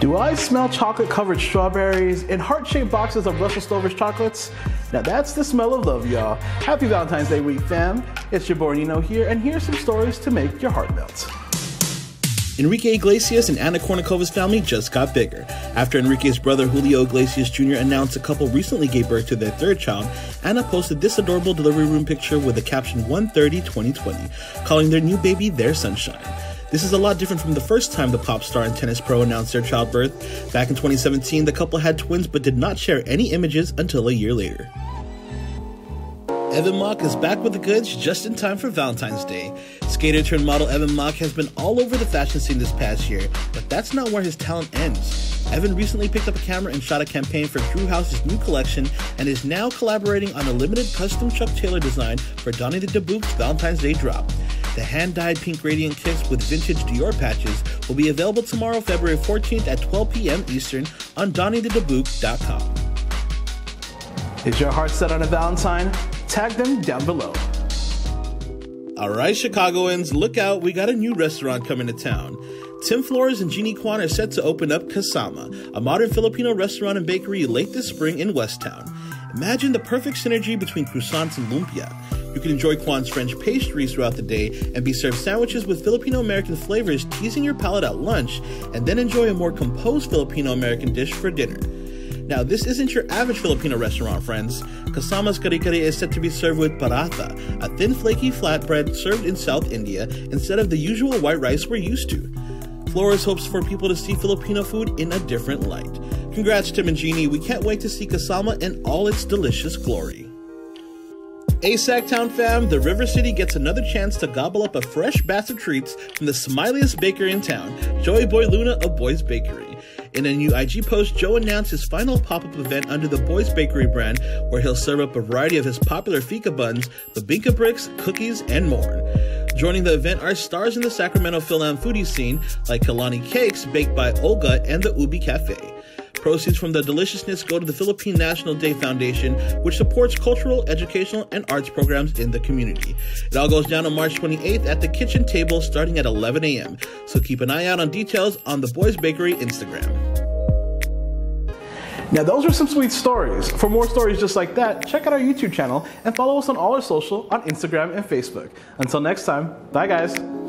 Do I smell chocolate-covered strawberries in heart-shaped boxes of Russell Stover's chocolates? Now that's the smell of love, y'all. Happy Valentine's Day week, fam. It's your boy Nino here, and here's some stories to make your heart melt. Enrique Iglesias and Anna Kournikova's family just got bigger. After Enrique's brother Julio Iglesias Jr. announced the couple recently gave birth to their third child, Anna posted this adorable delivery room picture with the caption 1/30/2020, calling their new baby their sunshine. This is a lot different from the first time the pop star and tennis pro announced their childbirth. Back in 2017, the couple had twins but did not share any images until a year later. Evan Mock is back with the goods just in time for Valentine's Day. Skater turned model Evan Mock has been all over the fashion scene this past year, but that's not where his talent ends. Evan recently picked up a camera and shot a campaign for Drew House's new collection and is now collaborating on a limited custom Chuck Taylor design for Donnie the Dubuque's Valentine's Day drop. The hand-dyed pink radiant kicks with vintage Dior patches will be available tomorrow, February 14th at 12 p.m. Eastern on DonnieTheDubuque.com. Is your heart set on a Valentine? Tag them down below. Alright, Chicagoans, look out, we got a new restaurant coming to town. Tim Flores and Jeannie Kwan are set to open up Kasama, a modern Filipino restaurant and bakery late this spring in Westtown. Imagine the perfect synergy between croissants and lumpia. You can enjoy Kwan's French pastries throughout the day and be served sandwiches with Filipino-American flavors, teasing your palate at lunch, and then enjoy a more composed Filipino-American dish for dinner. Now, this isn't your average Filipino restaurant, friends. Kasama's kare-kare is set to be served with paratha, a thin flaky flatbread served in South India instead of the usual white rice we're used to. Flores hopes for people to see Filipino food in a different light. Congrats, Tim and Jeannie. We can't wait to see Kasama in all its delicious glory. Hey Sacktown fam, the River City gets another chance to gobble up a fresh batch of treats from the smiliest baker in town, Joey Boy Luna of Boy's Bakery. In a new IG post, Joe announced his final pop-up event under the Boy's Bakery brand, where he'll serve up a variety of his popular fika buns, babinka bricks, cookies, and more. Joining the event are stars in the Sacramento Fil-Am foodie scene, like Kalani Cakes, baked by Olga, and the Ubi Cafe. Proceeds from the deliciousness go to the Philippine National Day Foundation, which supports cultural, educational, and arts programs in the community. It all goes down on March 28th at the kitchen table starting at 11 a.m. So keep an eye out on details on the Boys Bakery Instagram. Now those are some sweet stories. For more stories just like that, check out our YouTube channel and follow us on all our social on Instagram and Facebook. Until next time, bye guys.